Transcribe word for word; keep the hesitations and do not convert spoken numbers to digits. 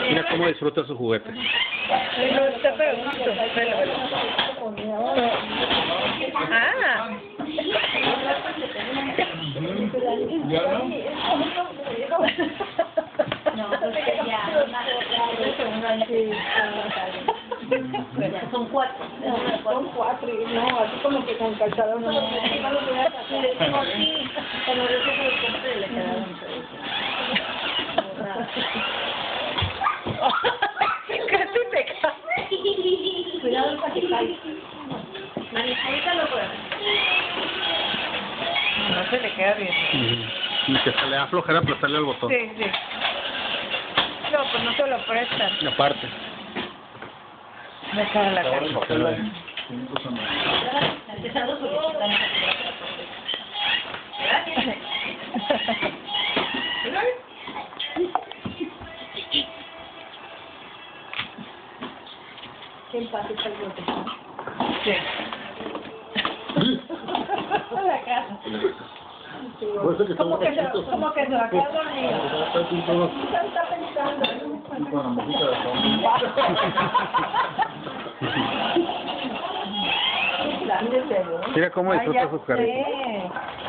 Mira cómo disfruta su juguete. No, está para gusto. Velo, velo. Ah. No, pues ya, son cuatro. Son cuatro. No, así como que con calzado no. Cuando yo se los compré, le quedaron tres. Casi te cae. Cuidado para que caiga. Ahorita lo pruebo. No se le queda bien. Y que se le da flojera prestarle el botón. Sí, sí. No, pues no se lo prestan. Y aparte. Me cae la cara. Empezando solicitando. ¿Qué pasa está el golpe? Sí. La cara. ¿Cómo que se, cómo que se va a quedar dormido? Está pensando. Mira cómo Ay, disfruta ya su carrito. sé.